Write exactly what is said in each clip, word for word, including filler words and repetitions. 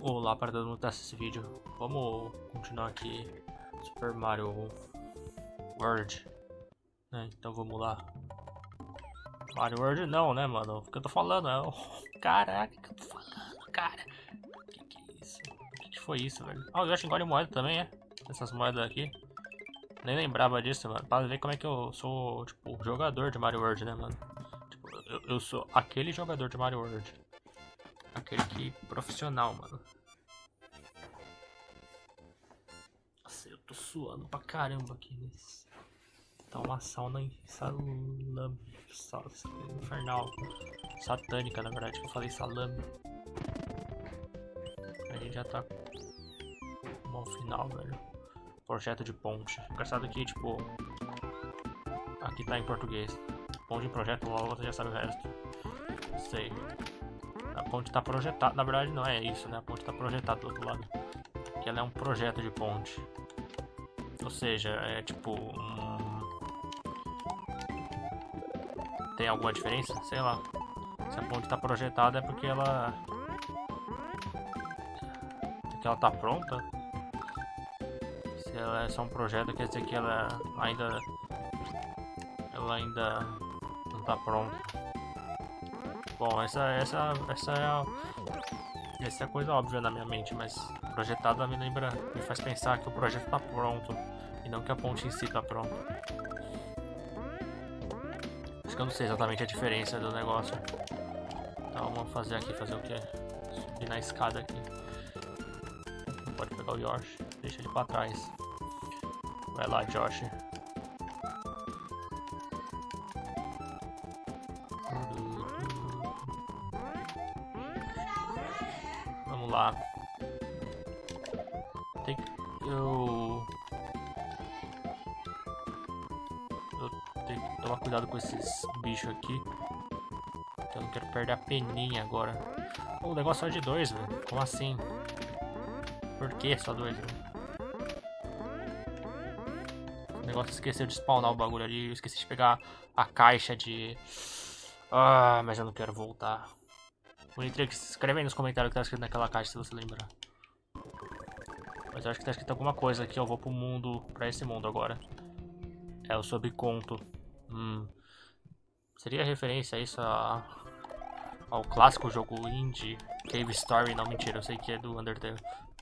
Olá para todo mundo que tá assistindo esse vídeo. Vamos continuar aqui Super Mario World, né? Então vamos lá. Mario World não, né, mano? O que eu tô falando é o... Caraca, o que eu tô falando, cara? Que que é isso? O que, que foi isso, velho? Ah, o Yoshi engole moeda também, é? Essas moedas aqui. Nem lembrava disso, mano. Pra ver como é que eu sou, tipo, jogador de Mario World, né, mano? Tipo, eu, eu sou aquele jogador de Mario World. Aquele que profissional, mano. Nossa, eu tô suando pra caramba aqui nesse. Tá uma sauna salame. Sal, infernal. Satânica, na verdade, que eu falei salame. A gente já tá no final, velho. Projeto de ponte. Engraçado que, tipo, aqui tá em português. Ponte em projeto, logo você já sabe o resto. Sei. A ponte tá projetada. Na verdade, não é isso, né? A ponte tá projetada do outro lado. Que ela é um projeto de ponte. Ou seja, é tipo. Hum... Tem alguma diferença? Sei lá. Se a ponte tá projetada é porque ela. Porque ela tá pronta. Se ela é só um projeto, quer dizer que ela ainda. Ela ainda não tá pronta. Bom, essa, essa, essa é a. Essa é a coisa óbvia na minha mente, mas projetada me lembra, me faz pensar que o projeto tá pronto e não que a ponte em si tá pronta. Acho que eu não sei exatamente a diferença do negócio. Então vamos fazer aqui, fazer o que? Subir na escada aqui. Não pode pegar o Yoshi, deixa ele pra trás. Vai lá, Josh. Vamos lá. Tem que... Eu... Eu tenho que tomar cuidado com esses bichos aqui. Eu não quero perder a peninha agora. Oh, o negócio é de dois, velho. Como assim? Por que só dois, velho? O negócio esqueceu de spawnar o bagulho ali. Eu esqueci de pegar a caixa de... Ah, mas eu não quero voltar. Monitrix, escreve aí nos comentários o que tá escrito naquela caixa, se você lembrar. Mas eu acho que tá escrito alguma coisa aqui. Eu vou pro mundo, pra esse mundo agora. É o subconto. Hum. Seria referência a isso a... ao clássico jogo indie Cave Story? Não, mentira, eu sei que é do Undertale.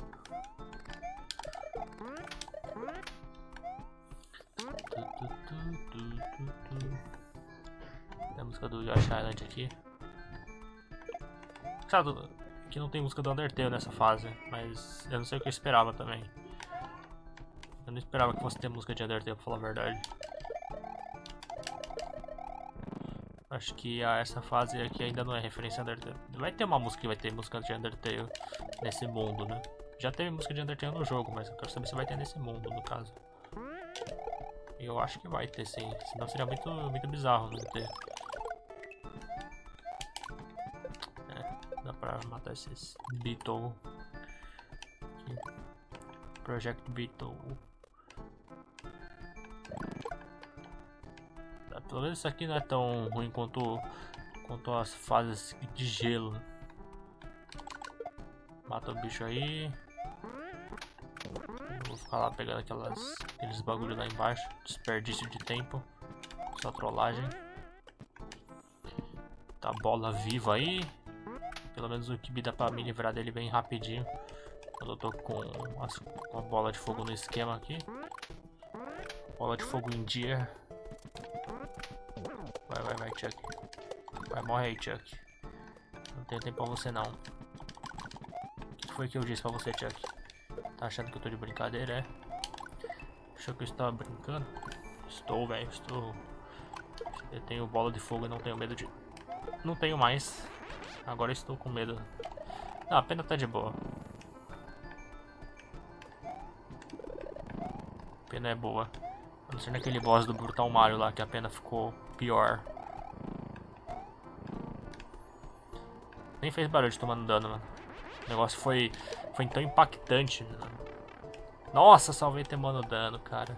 Tem a música do Yoshi Island aqui. Sabe, que não tem música do Undertale nessa fase, mas eu não sei o que eu esperava também. Eu não esperava que fosse ter música de Undertale, pra falar a verdade. Acho que a, essa fase aqui ainda não é referência a Undertale. Vai ter uma música que vai ter música de Undertale nesse mundo, né? Já teve música de Undertale no jogo, mas eu quero saber se vai ter nesse mundo, no caso. Eu acho que vai ter, sim. Senão seria muito, muito bizarro não ter. É, dá pra matar esses Beetle. Aqui. Project Beetle. Pelo menos isso aqui não é tão ruim quanto, quanto as fases de gelo. Mata o bicho aí. Eu vou ficar lá pegando aquelas, aqueles bagulho lá embaixo. Desperdício de tempo. Só trollagem. Tá bola viva aí. Pelo menos o Kibi dá pra me livrar dele bem rapidinho. Quando eu tô com, as, com a bola de fogo no esquema aqui. Bola de fogo em dia. Vai, vai, vai, Chuck. Vai, morre aí, Chuck. Não tenho tempo pra você, não. O que foi que eu disse pra você, Chuck? Tá achando que eu tô de brincadeira, é? Achou que eu estava brincando? Estou, velho, estou... Eu tenho bola de fogo e não tenho medo de... Não tenho mais. Agora estou com medo. Não, a pena tá de boa. A pena é boa. A não ser naquele boss do Brutal Mario lá, que a pena ficou pior. Nem fez barulho de tomando dano, mano. O negócio foi, foi tão impactante, mano. Nossa, salvei tomando dano, cara.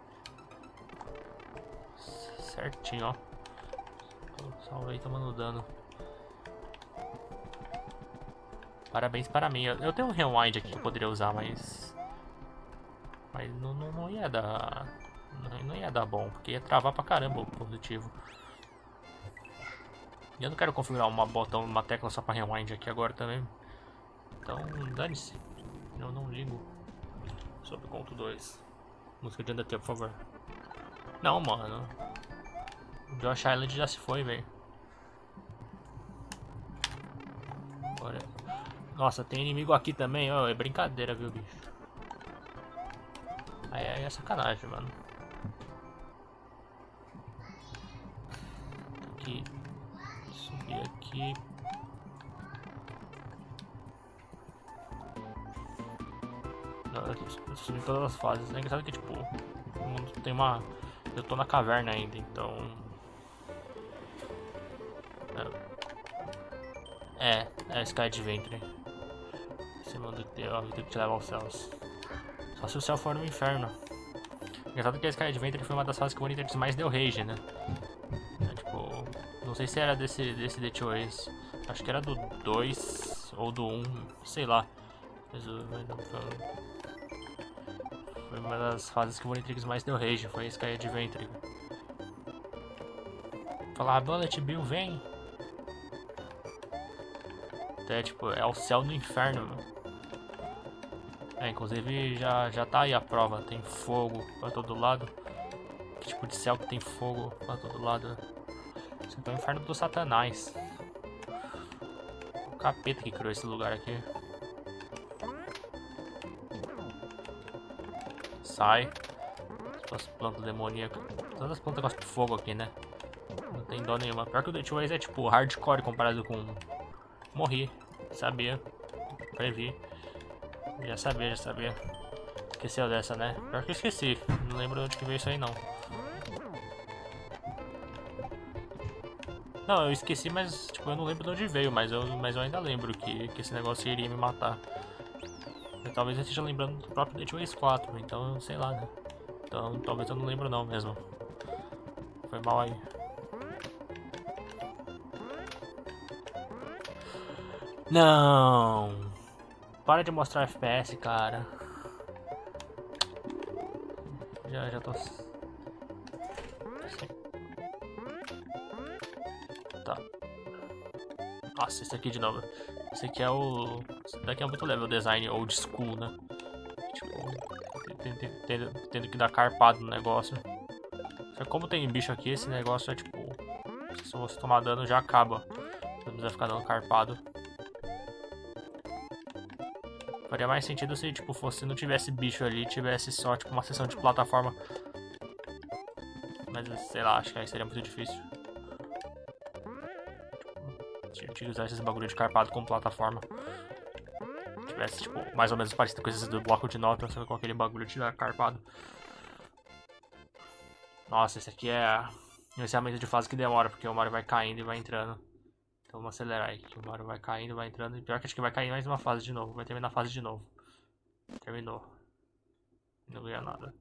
Certinho, ó. Salvei tomando dano. Parabéns para mim. Eu, eu tenho um rewind aqui que eu poderia usar, mas... Mas não, não, não ia dar... Não, não ia dar bom, porque ia travar pra caramba o positivo. E eu não quero configurar uma botão, uma tecla só pra rewind aqui agora também. Então, dane-se. Eu não ligo. Sobre o conto dois. Música de Undertale, por favor. Não, mano. O Josh Island já se foi, velho. Bora. Nossa, tem inimigo aqui também, ó. É brincadeira, viu, bicho? Aí é, é sacanagem, mano. Aqui. Subir aqui. Não, eu subi todas as fases. É engraçado que, tipo, tem uma... Eu tô na caverna ainda, então... É, é Sky Adventure. Esse mundo que tem, ó, tem que te levar aos céus. Só se o céu for no inferno. Engraçado que a Sky Adventure foi uma das fases que o Boniters mais deu rage, né? É, tipo, não sei se era desse, desse The Choice. Acho que era do dois ou do um, sei lá. Mas o, foi uma das fases que o Boniters mais deu rage, foi a Sky Adventure. Falar, Bullet Bill, vem! É tipo, é o céu do inferno, meu. É, inclusive já, já tá aí a prova, tem fogo pra todo lado. Que tipo de céu que tem fogo pra todo lado? Isso aqui é o inferno do Satanás. O capeta que criou esse lugar aqui. Sai. As plantas demoníacas. Todas as plantas gostam de fogo aqui, né? Não tem dó nenhuma. Pior que o The Choice é tipo hardcore comparado com... Morri. Sabia. Previ. Já sabia, já sabia. Esqueceu dessa, né? Pior que eu esqueci. Não lembro onde que veio isso aí, não. Não, eu esqueci, mas tipo, eu não lembro de onde veio. Mas eu, mas eu ainda lembro que, que esse negócio iria me matar. Eu, talvez eu esteja lembrando do próprio The Choice quatro. Então, sei lá, né? Então, talvez eu não lembro não mesmo. Foi mal aí. Não! Para de mostrar F P S, cara. Já, já tô... Tá. Nossa, esse aqui de novo. Esse aqui é o... Esse daqui é muito level design old school, né? Tipo... Tendo, tendo, tendo que dar carpado no negócio. Só que como tem bicho aqui, esse negócio é tipo... Se você tomar dano, já acaba. Não precisa ficar dando carpado. Faria mais sentido se, tipo, fosse, não tivesse bicho ali, tivesse só, tipo, uma seção de plataforma. Mas, sei lá, acho que aí seria muito difícil. Tipo, tinha que usar esses bagulho de carpado como plataforma. Tivesse, tipo, mais ou menos parecido com esses do bloco de notas, só com aquele bagulho de carpado. Nossa, esse aqui é o iniciamento de fase que demora, porque o Mario vai caindo e vai entrando. Então vamos acelerar aí, que o Mario vai caindo, vai entrando. E pior que acho que vai cair mais uma fase de novo. Vai terminar a fase de novo. Terminou. Não ganha nada.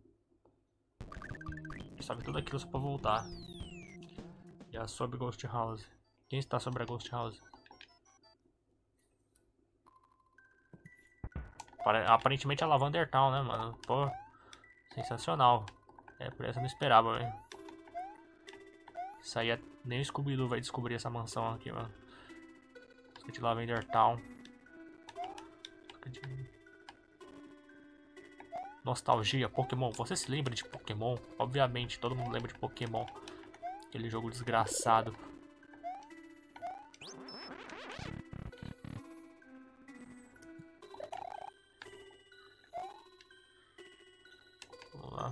Sobe tudo aquilo só pra voltar. Já sobe Ghost House. Quem está sobre a Ghost House? Aparentemente é a Lavender Town, né, mano? Pô, sensacional. É, por essa eu não esperava, velho. Isso aí é... Nem o Scooby-Doo vai descobrir essa mansão aqui, mano. Música de Lavender Town. De... Nostalgia, Pokémon. Você se lembra de Pokémon? Obviamente, todo mundo lembra de Pokémon. Aquele jogo desgraçado. Vamos lá.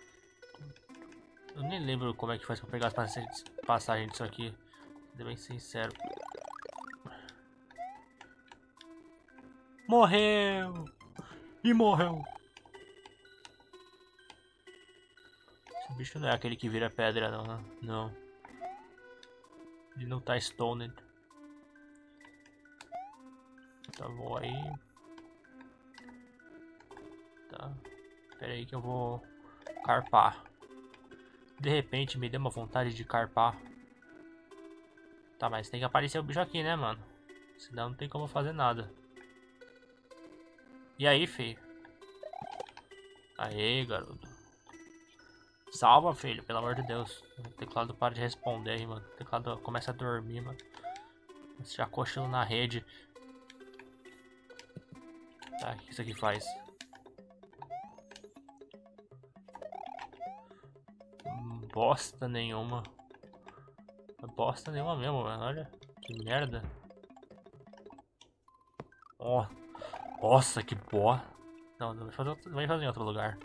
Eu nem lembro como é que faz pra pegar as passagens, passagens disso aqui. Sendo bem sincero. Morreu! E morreu! Esse bicho não é aquele que vira pedra, não, né? Não. Ele não tá stoned. Tá bom aí. Tá. Pera aí que eu vou carpar. De repente me deu uma vontade de carpar. Tá, mas tem que aparecer o bicho aqui, né, mano? Senão não tem como fazer nada. E aí, filho? Aê, garoto. Salva, filho, pelo amor de Deus. O teclado para de responder aí, mano. O teclado começa a dormir, mano. Você já cochilou na rede. Tá, o que isso aqui faz? Bosta nenhuma. Bosta nenhuma mesmo, mano. Olha que merda. Ó. Oh. Nossa, que pó. Não, não vai fazer, outro, vai fazer em outro lugar.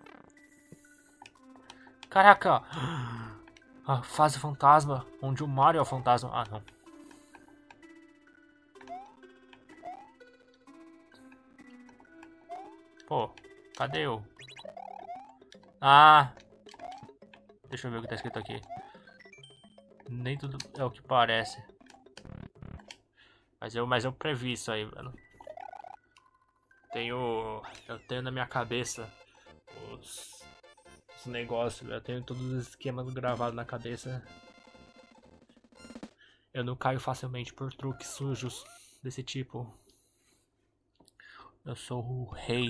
Caraca! A fase fantasma, onde o Mario é o fantasma. Ah, não. Pô, cadê eu? Ah! Deixa eu ver o que tá escrito aqui. Nem tudo é o que parece. Mas eu, mas eu previ isso aí, mano. Tenho... Eu tenho na minha cabeça os, os negócios. Eu tenho todos os esquemas gravados na cabeça. Eu não caio facilmente por truques sujos desse tipo. Eu sou o rei.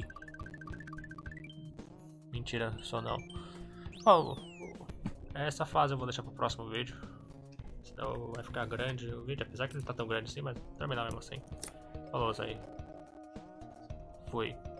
Mentira, sou não. Oh, essa fase eu vou deixar pro próximo vídeo. Senão vai ficar grande o vídeo, apesar que não tá tão grande assim, mas terminar mesmo assim. Falou aí. Fui.